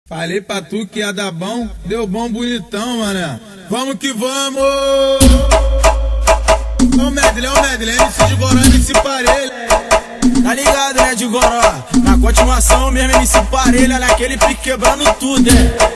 Falei pra tu que ia dar bom, deu bom bonitão, mané. Vamos que vamos! Ó o medley, MC de Goró, MC Parelha. Tá ligado, né, de Goró? Na continuação mesmo, MC Parelha, naquele pique quebrando tudo,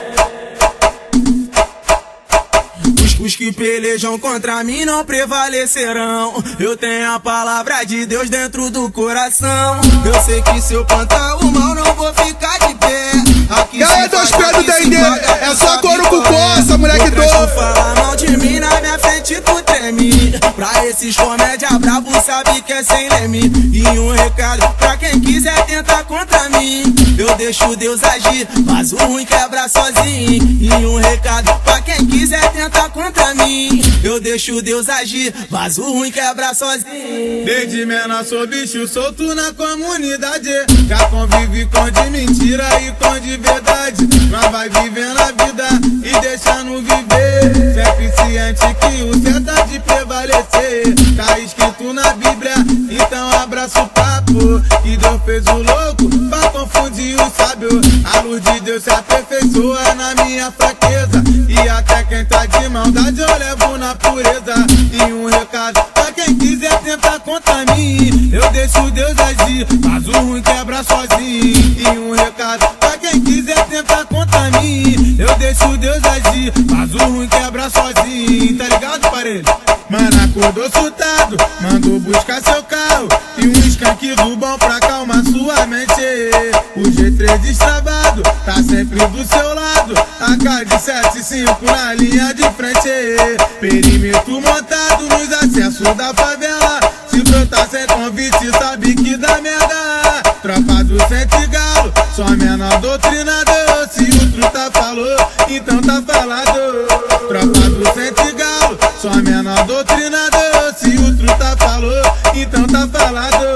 Os que pelejam contra mim não prevalecerão. Eu tenho a palavra de Deus dentro do coração. Eu sei que se eu plantar o mal não vou ficar de pé. E aí, dois pés do D&D, é só couro com coça, moleque doido. Falar mal de mim na minha frente tu treme. Pra esses comédia brabo sabe que é sem leme. E um recado pra quem quiser tentar contra mim: eu deixo Deus agir, mas o ruim quebra sozinho. E um recado pra quem quiser tentar contra mim: eu deixo Deus agir, mas o ruim quebra sozinho. Desde menor sou bicho solto na comunidade. Já convive com de mentira e com de verdade. Mas vai vivendo a vida e deixando viver. Sempre ciente que o certo é de prevalecer. Tá escrito na Bíblia, então abraça o papo. Que Deus fez o louco pra confundir o sábio. A luz de Deus se aperfeiçoa na minha fraqueza. E até quem tá de maldade eu levo na pureza. E um recado pra quem quiser tentar contra mim: eu deixo Deus agir, mas o ruim quebra sozinho. E um recado pra quem quiser tentar contra mim: eu deixo Deus agir, mas o ruim quebra sozinho. Tá ligado, Parelha? Mano, acordou surtado, mandou buscar seu carro e um skunk do bom pra acalmar sua mente. O G3 destravado tá sempre do seu lado. AK de 7.5 na linha de frente. Perímetro montado nos acessos da favela. Se brotar sem convite sabe que dá merda. Tropa do Sete Galo, só menor doutrinador. Se o truta falou, então tá falado. Tropa do Sete Galo, só menor doutrinador. Se o truta falou, então tá falado.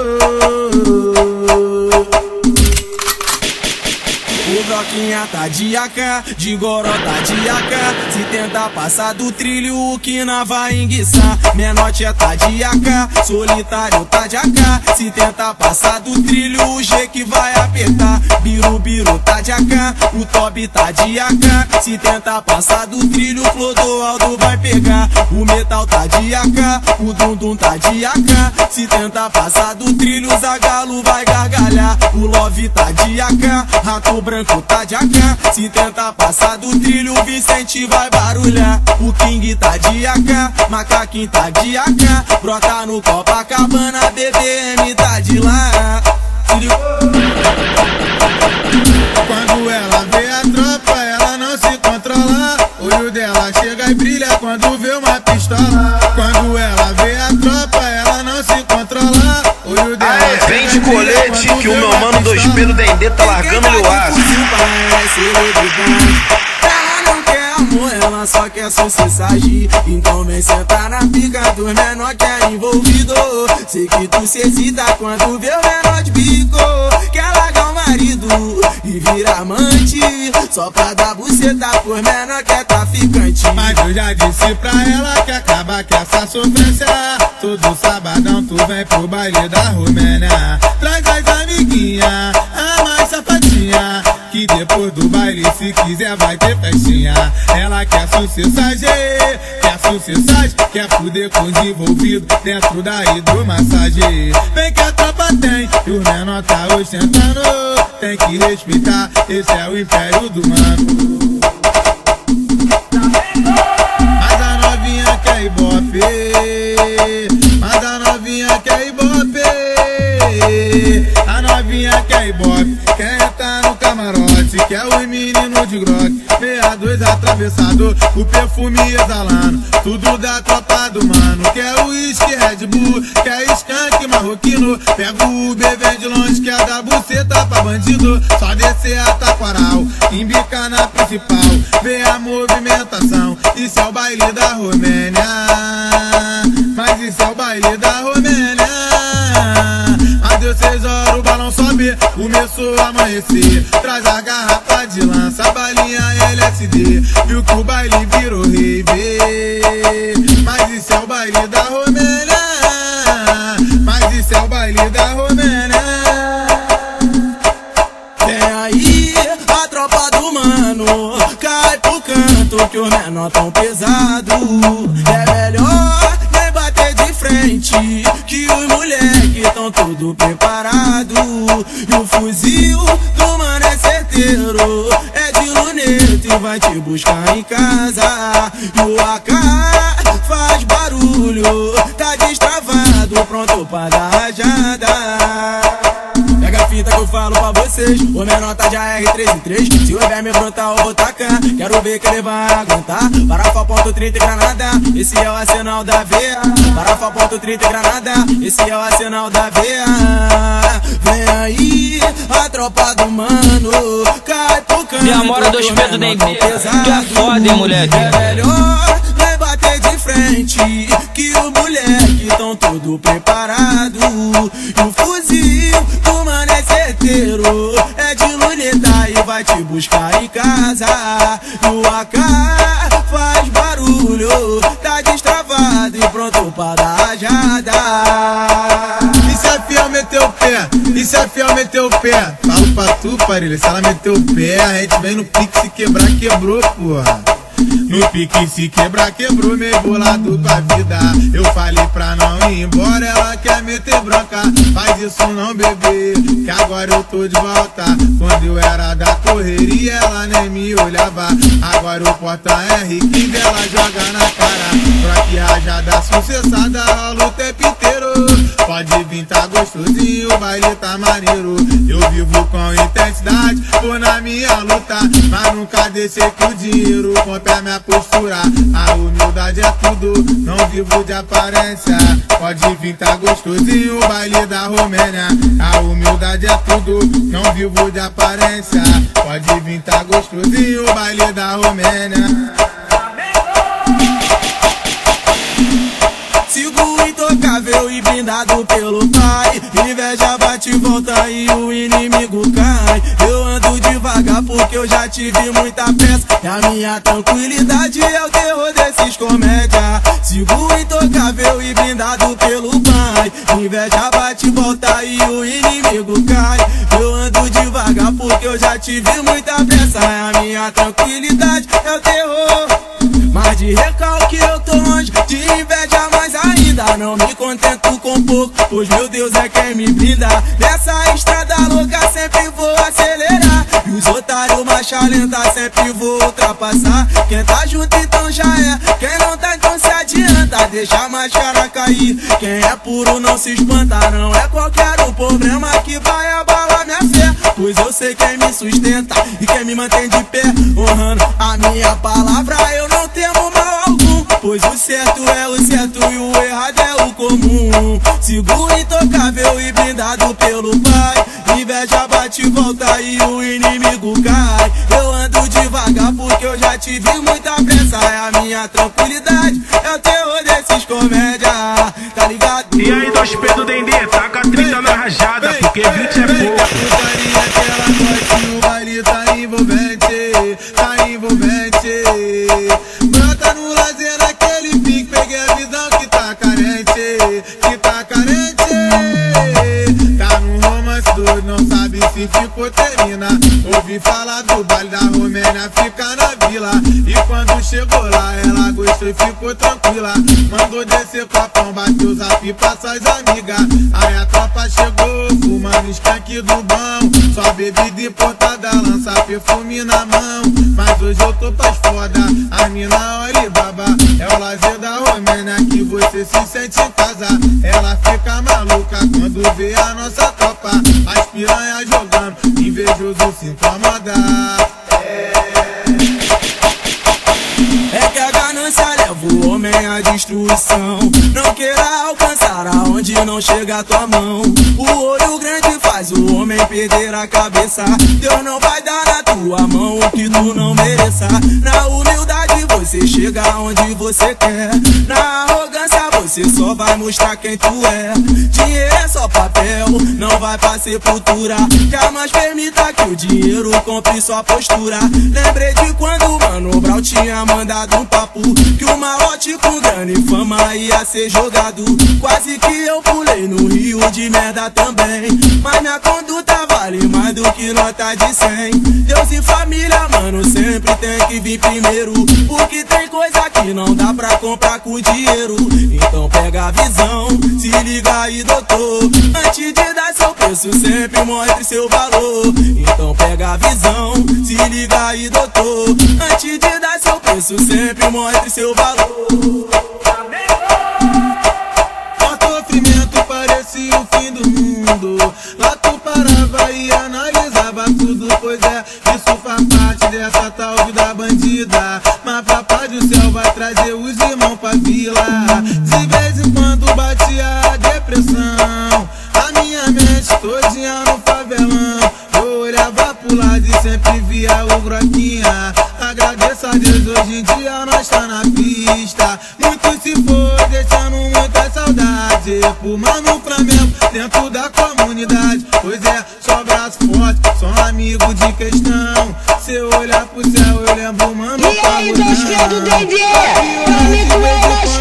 O Broquinha tá de AK, de Goró tá de AK. Se tentar passar do trilho, o Kina vai enguiçar. Menote tá de AK, Solitário tá de AK. Se tentar passar do trilho, o G que vai apertar. Biru tá de AK, o Tobi tá de AK. Se tentar passar do trilho, o Clodoaldo vai pegar. O Metal tá de AK, o Dundum tá de AK. Se tentar passar do trilho, o Zagalo vai gargalhar. O Love tá de AK, Rato Branco tá de AK. Se tentar passar do trilho, o Vicente vai barulhar. O King tá de AK, Macaquinho tá de AK. Brota no Copacabana, BBM tá de lá. Quando ela vê a tropa, ela não se controla. O olho dela chega e brilha quando vê uma pistola. Quando ela vê a tropa, ela não se controla. O olho dela vem de colete que o meu mano Dois Pés do D&D tá largando o aço. Ela não quer amor, ela só quer sucessagem. Então vem sentar na pica dos menor que é envolvido. Sei que tu se excita quando vê o menor de bico. Quer largar o marido e virar amante, só pra dar buceta por menor que é traficante. Mas eu já disse pra ela que acaba com essa sofrência. Todo sabadão tu vem pro baile da Romênia. Traz as amiguinhas, a mais safadinha, que depois do baile se quiser vai ter festinha. Ela quer sucessagem, quer fuder com os envolvidos dentro da hidromassagem. Vem que a tropa tem e o menor tá ostentando. Tem que respeitar, esse é o império do mano. Mas a novinha quer ibope, mas a novinha quer ibope. A novinha quer ibope, quer entrar no camarote, quer os meninos de groque, 62 atravessado, o perfume exalando, tudo da tropa do mano. Quer uísque, Red Bull, quer skunk marroquino. Pega o Uber, vem de longe, quer dar buceta pra bandido. Só descer a Taquaral, embicar na principal, vê a movimentação. Isso é o baile da Romênia, mas isso é o baile da Romênia. Mas deu 6 horas, o balão sobe, começou a amanhecer. Traz a garrafa de lança, balinha LSD. Viu que o baile virou rave, mas isso é o baile da Romênia, mas isso é o baile da Romênia. Vem aí a tropa do mano. mano, cai pro canto que os menor tão pesado. É melhor nem bater de frente, que os moleque tão tudo preparado. E o fuzil do mano é certeiro, é de luneta e vai te buscar em casa. E o AK faz barulho, tá destravado, pronto pra dar rajada. Pega a fita que eu falo pra vocês, o menor tá de AR-3 em 3. Se houver me brotar eu vou tacar, quero ver que ele vai aguentar. Parafa ponto 30 e granada, esse é o arsenal da veia. Parafa ponto 30 e granada, esse é o arsenal da veia. Vem aí a tropa do mano, cai pro canto. Minha mora do Pedro Dendê, tu é foda, hein, moleque. É melhor nem bater de frente, que os moleque tão tudo preparado. E o fuzil do mano é certeiro, é de luneta e vai te buscar em casa. E o AK faz barulho, tá destravado e pronto pra dar rajada. E se a fiel meteu o pé? E se a fiel meteu o pé? Falo pra tu, Parelha, se ela meteu o pé, a gente vem no pique, se quebrar, quebrou, porra. No pique se quebrar, quebrou, meio bolado com a vida. Eu falei pra não ir embora, ela quer meter branca. Faz isso não, bebê, que agora eu tô de volta. Quando eu era da correria, ela nem me olhava. Agora o porta R15, ela joga na cara. Pra que rajada sucessada, rola o tempo inteiro. Pode vir, tá gostosinho, o baile tá maneiro. Eu vivo com intensidade, tô na minha luta, mas nunca deixei que o dinheiro compre a minha postura. A humildade é tudo, não vivo de aparência. Pode vir, tá gostosinho, o baile da Romênia. A humildade é tudo, não vivo de aparência. Pode vir, tá gostosinho, o baile da Romênia. Sigo intocável e blindado pelo pai. Inveja bate e volta e o inimigo cai. Eu ando devagar porque eu já tive muita peça, e a minha tranquilidade é o terror desses comédia. Sigo intocável e blindado pelo pai. Inveja bate e volta e o inimigo cai. Eu ando devagar porque eu já tive muita peça, e a minha tranquilidade é o terror. Mas de recalque eu tô longe de inveja, mais ainda não me contento com pouco, pois meu Deus é quem me brinda. Nessa estrada louca sempre vou acelerar, e os otários marcha lenta sempre vou ultrapassar. Quem tá junto então já é, quem não tá então se adianta. Deixa a máscara cair, quem é puro não se espanta. Não é qualquer um problema que vai abalar minha fé, pois eu sei quem me sustenta e quem me mantém de pé. Honrando a minha palavra eu não temo mal algum, pois o certo é o certo e o errado é o comum. Sigo intocável e blindado pelo pai. Inveja bate e volta e o inimigo cai. Eu ando devagar porque eu já tive muita pressa, é a minha tranquilidade, é o terror desses comédia, tá ligado? E aí, dois Pedro Dendê, taca 30 na rajada, porque 20 é pouco. Putaria que ela gosta, o baile tá envolvente, tá envolvente. Brota no lazer naquele pique, peguei a visão que tá carente, que tá carente. Tá no romance doido, não sabe se ficou, termina. Ouvi falar do baile da Romênia, fica na vila. E quando chegou lá, ela gostou e ficou tranquila. Mandou descer copão, bateu zap, passa as amigas. Aí a tropa chegou, fumando skunk do bom. Só bebida importada, lança perfume na mão. Mas hoje eu tô pras foda, a mina olha e baba. É o lazer da Romênia que você se sente em casa. Ela fica maluca quando vê a nossa tropa. As piranhas jogando, invejoso se incomoda. É que a ganância leva o homem à destruição. Não queira alcançar aonde não chega a tua mão. O olho grande faz o homem perder a cabeça. Deus não vai dar na tua mão o que tu não mereça. Na humildade você chega onde você quer, na arrogância você você só vai mostrar quem tu é. Dinheiro é só papel, não vai pra sepultura. Jamais permita que o dinheiro compre sua postura. Lembrei de quando o Mano Brown tinha mandado um papo que o malote com grana e fama ia ser jogado. Quase que eu pulei no rio de merda também, mas minha conduta vale mais do que nota de 100. Deus e família, mano, sempre tem que vir primeiro, porque tem coisa que não dá pra comprar com dinheiro. Então pega a visão, se liga aí, doutor. Antes de dar seu preço, sempre mostre seu valor. Então pega a visão, se liga aí, doutor. Antes de dar seu preço, sempre mostre seu valor. O sofrimento parecia o fim do mundo. Lá tu parava e analisava tudo, pois isso faz parte dessa tal vida bandida. Mas papai do céu vai trazer os irmãos pra vila. De vez em quando batia a depressão, a minha mente todinha no favelão. Eu olhava pro lado e sempre via o Groquinha. Agradeço a Deus, hoje em dia nós tá na pista. Muito se foi, deixando muita saudade. Por Mano Flamengo, dentro da comunidade. Pois só braço forte, só amigo de questão. Se eu olhar pro céu, eu lembro, mano, e aí, dois do Dendê? Tome com elas,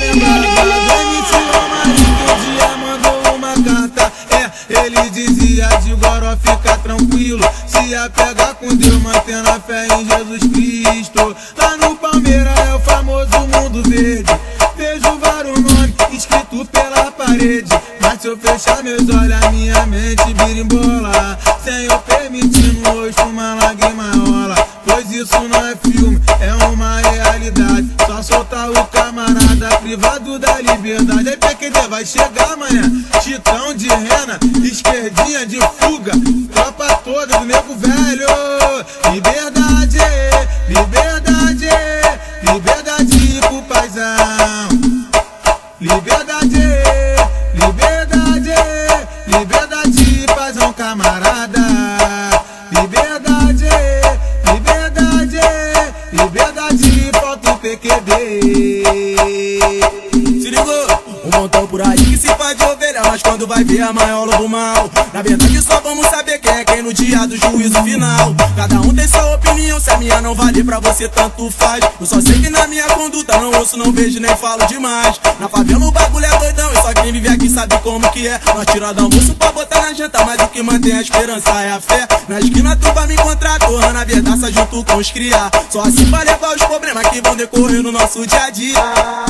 um dia mandou uma carta. Ele dizia de Goró, fica tranquilo, se apegar com Deus, mantendo a fé em Jesus Cristo. Lá no Palmeiras é o famoso Mundo Verde. Vejo vários nomes escritos pela parede, mas se eu fechar meus olhos, a minha mente birimbola. Sem eu permitir no rosto uma lágrima rola. Pois isso não é filme, é uma realidade. Só soltar o camarada privado da liberdade. Aí PQD vai chegar, mané, Chitão de rena, esquerdinha de fuga, tropa toda do nego velho. Liberdade, liberdade, liberdade pro paizão. Liberdade, liberdade, liberdade, paizão camarada. Liberdade, liberdade, liberdade, falta o PQD. Se ligou? Um montão por aí que se faz de ovelha, mas quando vai ver é maior lobo mal. Na verdade só vamos saber quem é quem no dia do juízo final. Cada um tem sua opinião, se a minha não vale pra você tanto faz. Eu só sei que na minha conduta não ouço, não vejo nem falo demais. Na favela o bagulho é doidão e só quem vive aqui sabe como que é. Nós tira do almoço pra botar na janta, mas o que mantém a esperança é a fé. Na esquina tu vai me encontrar torrando a verdaça junto com os criar. Só assim pra levar os problemas que vão decorrer no nosso dia a dia.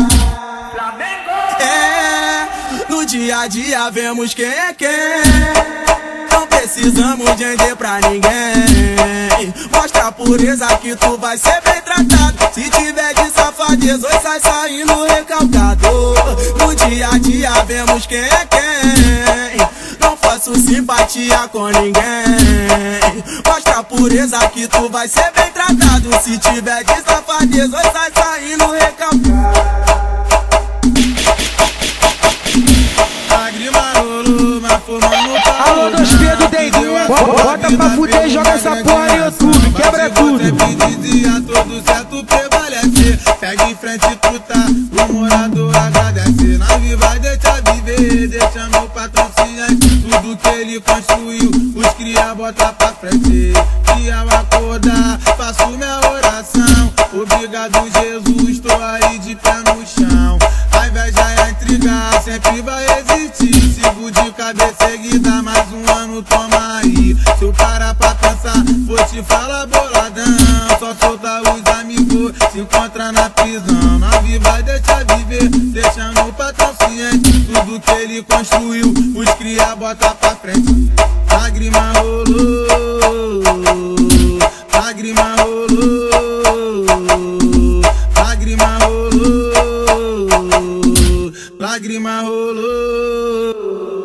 No dia a dia vemos quem é quem. Não precisamos de ender pra ninguém. Mostra a pureza que tu vai ser bem tratado. Se tiver de safadeza, hoje sai saindo recalcado. No dia a dia vemos quem é quem. Não faço simpatia com ninguém. Mostra a pureza que tu vai ser bem tratado. Se tiver de safadeza, hoje sai saindo recalcado. Alô, dois do Dendê, bota pra fuder e joga essa porra no YouTube, quebra tudo. Dizia todo certo prevalecer. Segue em frente, tu tá, o morador agradece. Nave vai deixar viver, deixa meu patrocinante. Tudo que ele construiu, os cria bota pra frente. E ao acordar, faço minha oração. Obrigado, Jesus, tô aí de pé no chão. A inveja e a intriga sempre vai existir. Sigo de cabeça erguida, mais um ano toma aí. Se eu parar pra pensar, vou te falar boladão. Só soltar os amigos, se encontra na prisão. Nave vai deixar viver, deixando o patrão ciente. Tudo que ele construiu, os cria bota pra frente. Lágrima rolou, lágrima rolou, lágrima rolou, lágrima rolou.